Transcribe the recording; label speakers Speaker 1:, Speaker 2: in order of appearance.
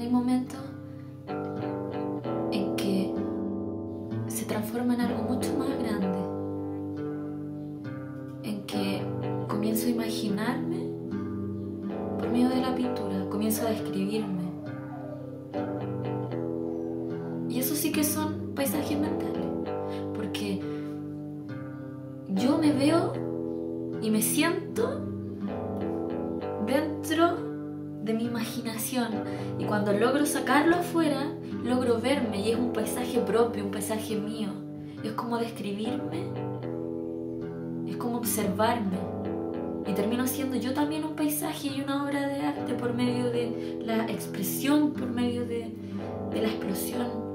Speaker 1: Hay momentos en que se transforma en algo mucho más grande, en que comienzo a imaginarme por medio de la pintura, comienzo a describirme. Y eso sí que son paisajes mentales, porque yo me veo y me siento dentro de mi imaginación, y cuando logro sacarlo afuera, logro verme y es un paisaje propio, un paisaje mío. Es como describirme, es como observarme, y termino siendo yo también un paisaje y una obra de arte por medio de la expresión, por medio de la explosión.